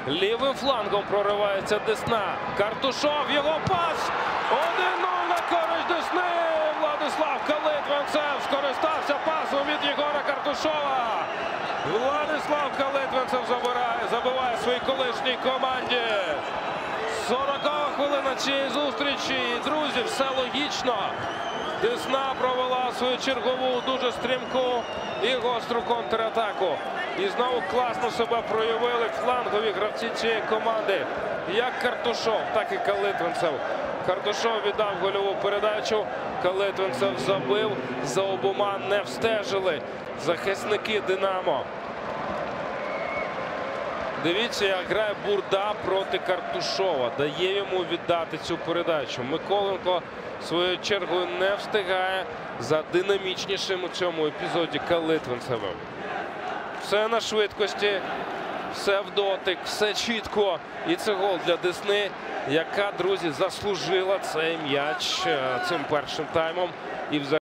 Лівим флангом проривається Десна. Картушов, його пас. 1-0 на користь Десни. Владислав Калитвинцев скористався пасом від Єгора Картушова. Владислав Калитвинцев забиває своїй колишній команді. 40-ва хвилина цієї зустрічі. Друзі, все логічно. Десна провела свою чергову, дуже стрімку і гостру контратаку. І знову класно себе проявили флангові гравці цієї команди. Як Картушов, так і Калитвинцев. Картушов віддав гольову передачу. Калитвинцев забив. За обома не встежили захисники «Динамо». Дивіться, як грає Бурда проти Картушова. Дає йому віддати цю передачу. Миколенко своєю чергою не встигає за динамічнішим у цьому епізоді Калитвинцевим. Все на швидкості, все в дотик, все чітко. І це гол для Десни, яка, друзі, заслужила цей м'яч цим першим таймом. І